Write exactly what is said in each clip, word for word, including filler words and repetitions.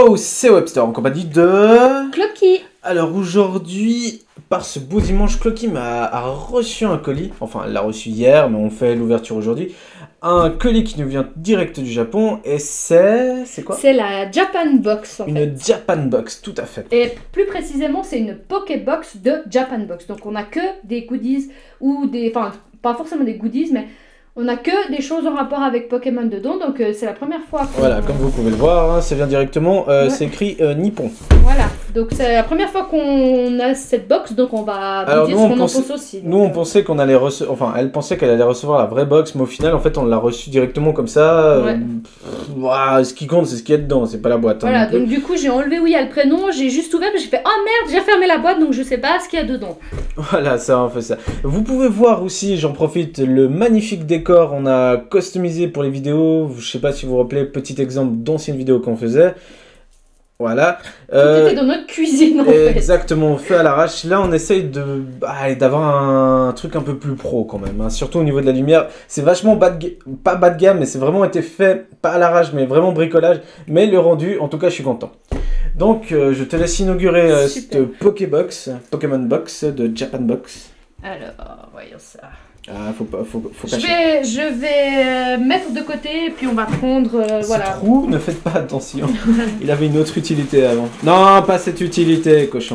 Wow, c'est Webster en compagnie de... Clocky. Alors aujourd'hui, par ce beau dimanche, Clocky m'a a reçu un colis. Enfin, elle l'a reçu hier, mais on fait l'ouverture aujourd'hui. Un colis qui nous vient direct du Japon. Et c'est... C'est quoi? C'est la Japan Box en Une fait. Japan Box, tout à fait. Et plus précisément, c'est une Pokébox de Japan Box. Donc on a que des goodies ou des... Enfin, pas forcément des goodies, mais... On n'a que des choses en rapport avec Pokémon dedans, donc euh, c'est la première fois qu'on... Voilà, comme vous pouvez le voir, hein, ça vient directement, euh, ouais. C'est écrit euh, Nippon. Voilà, donc c'est la première fois qu'on a cette box, donc on va vous dire ce qu'on en pense aussi. Nous, on pensait qu'on allait recevoir... Enfin, elle pensait qu'elle allait recevoir la vraie box, mais au final, en fait, on l'a reçue directement comme ça. Ouais. Euh, pff, ouah, ce qui compte, c'est ce qu'il y a dedans, c'est pas la boîte. Voilà, hein, donc du coup, j'ai enlevé où il y a le prénom, j'ai juste ouvert, j'ai fait « Oh merde, j'ai fermé la boîte, donc je sais pas ce qu'il y a dedans. » Voilà, ça, on fait ça. Vous pouvez voir aussi, j'en profite, le magnifique décor, on a customisé pour les vidéos, je sais pas si vous vous rappelez, petit exemple d'ancienne vidéo qu'on faisait. Voilà. Tout euh, était dans notre cuisine en fait. Exactement, fait à l'arrache. Là, on essaye de bah, d'avoir un truc un peu plus pro quand même, hein. Surtout au niveau de la lumière. C'est vachement bas de, pas bas de gamme, mais c'est vraiment été fait, pas à l'arrache, mais vraiment bricolage. Mais le rendu, en tout cas, je suis content. Donc, euh, je te laisse inaugurer euh, cette Pokébox, Pokémon Box de Japan Box. Alors, voyons ça. Ah, faut pas, faut, faut je vais, je vais mettre de côté, puis on va prendre, euh, voilà. Ce trou, ne faites pas attention. Il avait une autre utilité avant. Non, pas cette utilité, cochon.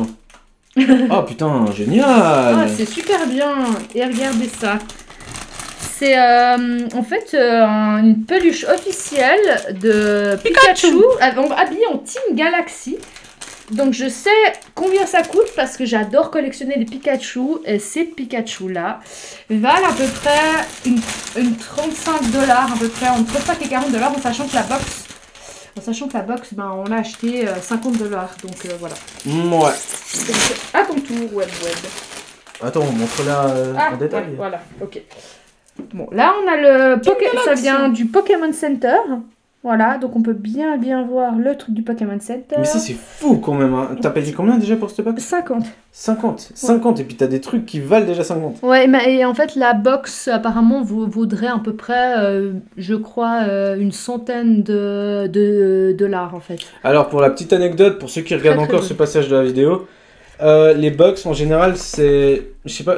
Oh putain, génial. Ah, c'est super bien. Et regardez ça. C'est euh, en fait euh, une peluche officielle de Pikachu, Pikachu habillée en Team Galaxy. Donc je sais combien ça coûte parce que j'adore collectionner les Pikachu et ces Pikachu là valent à peu près une, une trente-cinq dollars à peu près, entre trente-cinq et quarante dollars en sachant que la box, en sachant que la box, ben on l'a acheté euh, cinquante dollars, donc euh, voilà. Ouais. Donc, à ton tour, web web. Attends, montre-la euh, ah, en détail. Ouais, voilà, ok. Bon, là on a le Pokémon, ça vient du Pokémon Center. Voilà, donc on peut bien bien voir le truc du Pokémon Center. Mais ça c'est fou quand même, hein. T'as payé combien déjà pour cette box? cinquante. cinquante, cinquante, ouais. Et puis t'as des trucs qui valent déjà cinquante. Ouais, mais et en fait la box apparemment vaudrait à peu près, euh, je crois, euh, une centaine de, de dollars en fait. Alors pour la petite anecdote, pour ceux qui regardent très, très encore bon. Ce passage de la vidéo, euh, les box en général c'est... Je sais pas...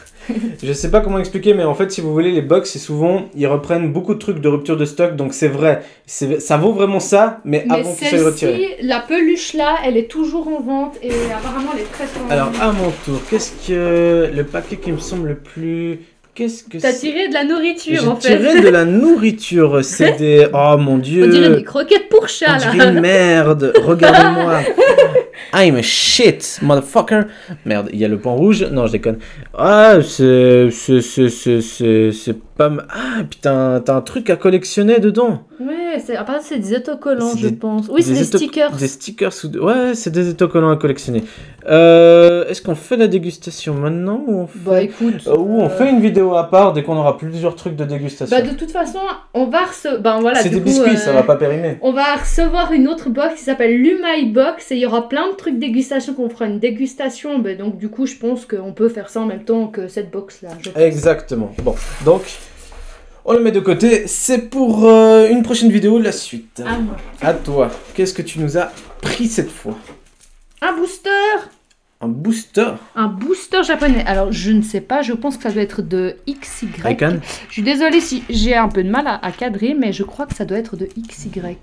Je sais pas comment expliquer, mais en fait, si vous voulez, les box, c'est souvent, ils reprennent beaucoup de trucs de rupture de stock, donc c'est vrai, ça vaut vraiment ça, mais, mais avant qu'ils soient retirés. La peluche là, elle est toujours en vente et apparemment elle est très très Alors, à mon tour, qu'est-ce que le paquet qui me semble le plus... Qu'est-ce que T'as tiré de la nourriture en fait. J'ai tiré de la nourriture, c'est des... Oh mon dieu. On dirait des croquettes pour chat là. On dirait une merde, regardez-moi. I'm a shit, motherfucker. Merde, il y a le point rouge. Non, je déconne. Ah, c'est... C'est... C'est... C'est... C'est pas... Ah, putain, t'as un truc à collectionner dedans. Ouais, c'est... Apparemment, c'est des autocollants, je des... pense. Oui, c'est des, des stickers. Des stickers sous... Ouais, c'est des autocollants à collectionner. Euh... Est-ce qu'on fait la dégustation maintenant ou on fait... Bah, écoute... Euh, ou on euh... fait une vidéo à part dès qu'on aura plusieurs trucs de dégustation. Bah, de toute façon, on va recevoir... Ben, voilà, c'est des coup, biscuits, euh... ça va pas périmer. On va recevoir une autre box qui s'appelle l'Umai Box et il y aura plein de trucs dégustation qu'on fera une dégustation. Ben, donc, du coup, je pense qu'on peut faire ça en même temps que cette box-là. Exactement. Bon, donc... On le met de côté, c'est pour euh, une prochaine vidéo, la suite. À moi. À toi. Qu'est-ce que tu nous as pris cette fois? Un booster. Un booster? Un booster japonais. Alors, je ne sais pas, je pense que ça doit être de X Y. Icon. Je suis désolée si j'ai un peu de mal à, à cadrer, mais je crois que ça doit être de X Y.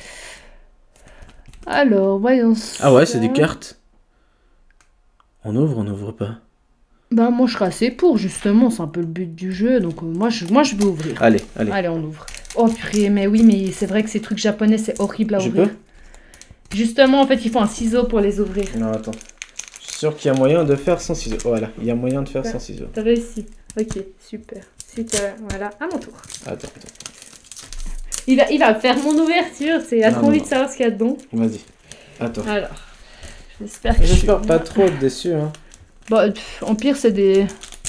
Alors, voyons ça. Ah ouais, c'est des cartes. On ouvre, on n'ouvre pas. Bah moi je serais assez pour justement, c'est un peu le but du jeu, donc euh, moi, je, moi je vais ouvrir. Allez, allez. Allez, on ouvre. Oh purée, mais oui, mais c'est vrai que ces trucs japonais c'est horrible à je ouvrir. Peux justement, en fait, il faut un ciseau pour les ouvrir. Non, attends. Je suis sûr qu'il y a moyen de faire sans ciseaux. Voilà, il y a moyen de faire ouais, sans ciseaux. T'as réussi. Ok, super. Super, voilà, à mon tour. Attends, attends. Il va, il va faire mon ouverture, c'est à trop envie de savoir ce qu'il y a dedans. Vas-y, attends. Alors, j'espère que J'espère pas trop être déçu, hein. Bon, pff, en pire, c'est des...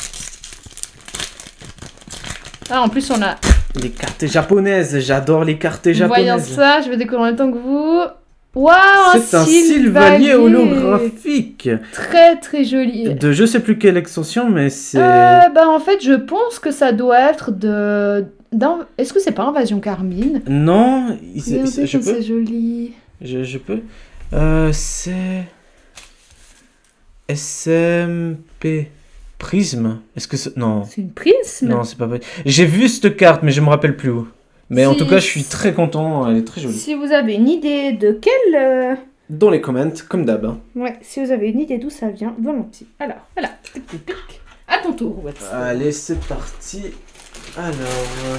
Ah, en plus, on a... Les cartes japonaises, j'adore les cartes japonaises. Voyons ça, je vais découvrir en même temps que vous. Waouh, c'est un sylvanier holographique. Très, très joli. De je sais plus quelle extension, mais c'est... Euh, bah, en fait, je pense que ça doit être de... Est-ce que c'est pas Invasion Carmine? Non, c'est joli. Je, je peux. Euh, c'est... S M P. Prisme. Est-ce que c'est... Non. C'est une prisme. Non, c'est pas vrai. J'ai vu cette carte, mais je me rappelle plus où. Mais en Si- tout cas, je suis très content. Elle est très jolie. Si vous avez une idée de quelle... euh, Dans les comments, comme d'hab. hein. Ouais, si vous avez une idée d'où ça vient, volontiers. Alors, voilà. Tic, tic, tic. À ton tour, Watts. Allez, c'est parti. Alors... euh,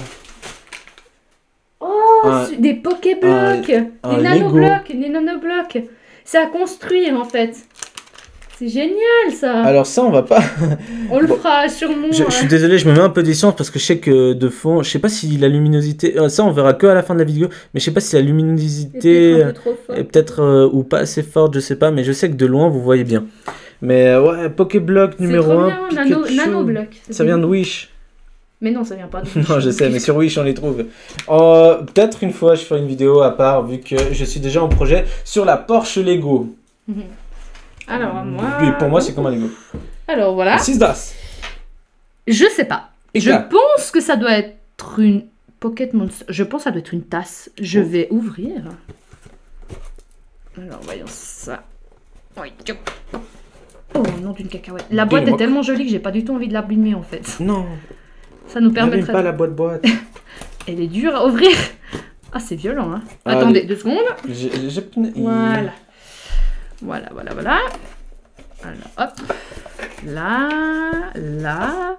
Oh, Un- c'est des Pokéblocs. un Des Lego. nanoblocs. Des nanoblocs. C'est à construire, en fait. C'est génial, ça. Alors ça, on va pas... On le bon. fera sûrement. Je, je suis désolé, je me mets un peu d'essence parce que je sais que de fond, je sais pas si la luminosité... euh, Ça, on verra que à la fin de la vidéo. Mais je sais pas si la luminosité peut-être un peu trop fort. est peut-être euh, ou pas assez forte, je sais pas. Mais je sais que de loin, vous voyez bien. Mais euh, ouais, Pokéblock C'est numéro trop un, bien, nano, Pikachu. nanoblocs. Ça vient de Wish. Mais non, ça vient pas de Non, je sais, mais sur Wish, on les trouve. Euh, peut-être une fois, je ferai une vidéo à part, vu que je suis déjà en projet sur la Porsche Lego. Mhm. Alors, moi... Et pour moi, c'est comme un Lego. Alors, voilà. six das. Je sais pas. Je Pika. pense que ça doit être une Pocket Monster. Je pense que ça doit être une tasse. Je Oh. vais ouvrir. Alors, voyons ça. Oui, tchoup. Oh, nom d'une cacahuète. La boîte est Dis-moi. tellement jolie que j'ai pas du tout envie de l'abîmer en fait. Non, Ça nous n'abîme permettrait... pas la boîte boîte. Elle est dure à ouvrir. Ah, c'est violent, hein. Allez. Attendez, deux secondes. J'ai- j'ai- Voilà. Voilà, voilà, voilà. Alors, hop. Là, là.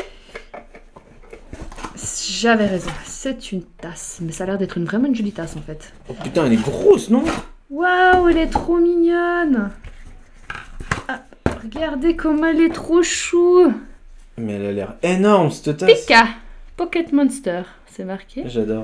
J'avais raison. C'est une tasse. Mais ça a l'air d'être une vraiment une jolie tasse, en fait. Oh putain, elle est grosse, non? Waouh, elle est trop mignonne. Ah, regardez comme elle est trop chou. Mais elle a l'air énorme, cette tasse. Pika. Pocket Monster, c'est marqué. J'adore.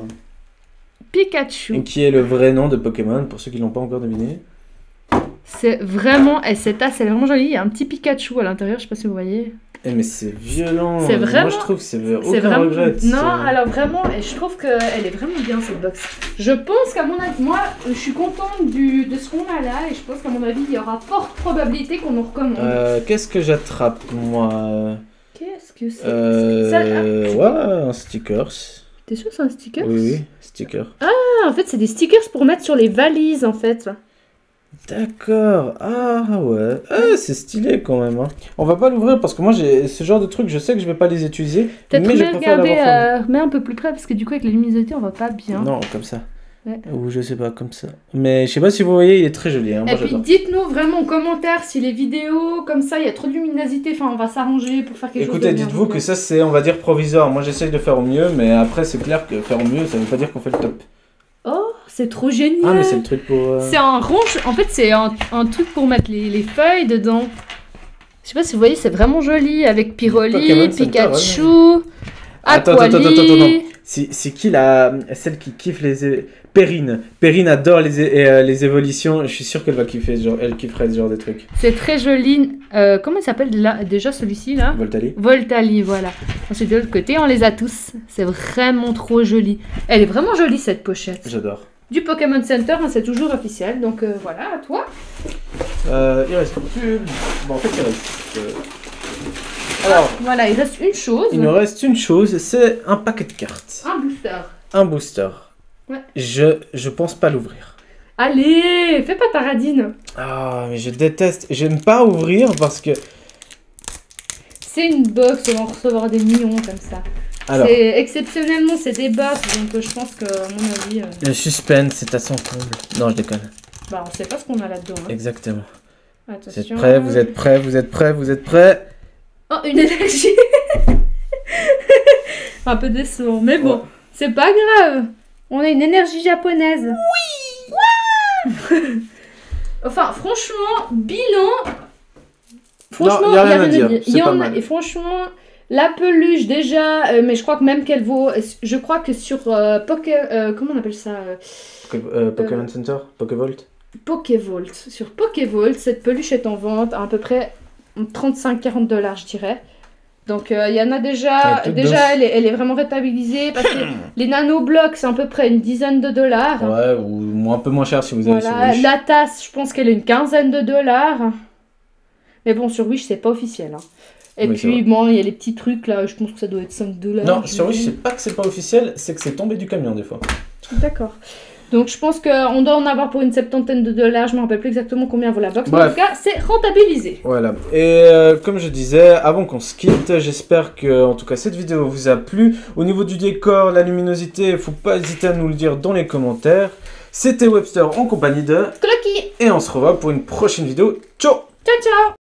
Pikachu. Et qui est le vrai nom de Pokémon, pour ceux qui l'ont pas encore deviné. C'est vraiment... Et cette tasse, elle est vraiment jolie. Il y a un petit Pikachu à l'intérieur, je sais pas si vous voyez. Eh mais c'est violent. C'est Moi vraiment- je trouve que c'est C'est aucun vraiment... regret. Non, c'est- alors vraiment, et je trouve qu'elle est vraiment bien cette box. Je pense qu'à mon avis, moi, je suis contente du, de ce qu'on a là, et je pense qu'à mon avis, il y aura forte probabilité qu'on nous recommande. Euh, Qu'est-ce que j'attrape moi? Qu'est-ce que c'est Euh... Ça- ah, Ouais, un stickers. T'es sûr que c'est un sticker? Oui, oui, sticker. Ah, en fait, c'est des stickers pour mettre sur les valises, en fait. D'accord. Ah ouais. Ah, c'est stylé quand même. Hein. On va pas l'ouvrir parce que moi j'ai ce genre de trucs, je sais que je vais pas les utiliser. Peut-être mais je mais préfère regarder, l'avoir euh, mets un peu plus près, parce que du coup, avec la luminosité, on voit pas bien. Non, comme ça. Ouais. Ou je sais pas, comme ça. Mais je sais pas si vous voyez, il est très joli. Hein. Moi Et puis j'adore. dites-nous vraiment en commentaire si les vidéos comme ça, il y a trop de luminosité, enfin on va s'arranger pour faire quelque chose Écoutez, de bien. dites-vous que ça c'est, on va dire, provisoire. Moi j'essaye de faire au mieux, mais après c'est clair que faire au mieux, ça veut pas dire qu'on fait le top. Oh, c'est trop génial. Ah, mais c'est le truc pour. euh, C'est un ronge, en fait c'est un, un truc pour mettre les, les feuilles dedans. Je sais pas si vous voyez, c'est vraiment joli avec Pyroli, Pokémon Center, Pikachu, Attends, attends, attends, attends, attends. Aquali. C'est c'est qui la. Celle qui kiffe les. é- Perrine. Perrine adore les, é- euh, les évolutions. Je suis sûr qu'elle va kiffer ce genre. Elle kifferait ce genre de trucs. C'est très joli. Euh, comment il s'appelle là, déjà celui-ci là? Voltali. Voltali, voilà. Ensuite de l'autre côté, on les a tous. C'est vraiment trop joli. Elle est vraiment jolie cette pochette. J'adore. Du Pokémon Center, hein, c'est toujours officiel. Donc euh, voilà, à toi. Euh, il reste plus. Bon, en fait, il reste. euh, Alors, Voilà, il reste une chose. il me reste une chose c'est un paquet de cartes. Un booster. Un booster. Ouais. Je, je pense pas l'ouvrir. Allez, fais pas paradine. Ah, mais je déteste. J'aime pas ouvrir parce que. C'est une box, on va en recevoir des millions comme ça. Alors, C'est exceptionnellement, c'est des box, donc euh, je pense que, à mon avis, euh, le suspense, c'est à son comble. Non, je déconne. bah, on sait pas ce qu'on a là-dedans. Hein. Exactement. Vous Attention. êtes prêts, vous êtes prêts, vous êtes prêts, vous êtes prêts. Oh, une énergie. Un peu décevant, mais bon, Ouais. c'est pas grave. On a une énergie japonaise. Oui. Enfin, franchement, bilan. Franchement, Non, y a il y a rien à rien dire, à dire. c'est Il y pas en a- mal. et franchement, la peluche déjà, euh, mais je crois que même qu'elle vaut. Je crois que sur euh, Poké, euh, comment on appelle ça, euh, Poké- euh, Pokémon Center, Pokévolt. Pokévolt. Sur Pokévolt, cette peluche est en vente à à peu près trente-cinq à quarante dollars, je dirais. Donc il y en a déjà, Ah, toute déjà douce. elle est, elle est vraiment rétabilisée parce que les nanoblocs c'est à peu près une dizaine de dollars. Ouais, ou moins- un peu moins cher si vous avez sur Voilà, Wish. la tasse, je pense qu'elle est une quinzaine de dollars. Mais bon, sur Wish, c'est pas officiel. hein. Et Oui, c'est puis, vrai. bon, il y a les petits trucs là, je pense que ça doit être cinq dollars. Non, sur Wish, j'imagine. c'est pas que c'est pas officiel, c'est que c'est tombé du camion des fois. D'accord. Donc je pense qu'on doit en avoir pour une septantaine de dollars, je me rappelle plus exactement combien vaut la box, mais en Bref. tout cas c'est rentabilisé. Voilà, et euh, comme je disais, avant qu'on se quitte, j'espère que en tout cas cette vidéo vous a plu. Au niveau du décor, la luminosité, faut pas hésiter à nous le dire dans les commentaires. C'était Webster en compagnie de... Clocky. Et on se revoit pour une prochaine vidéo. Ciao! Ciao ciao.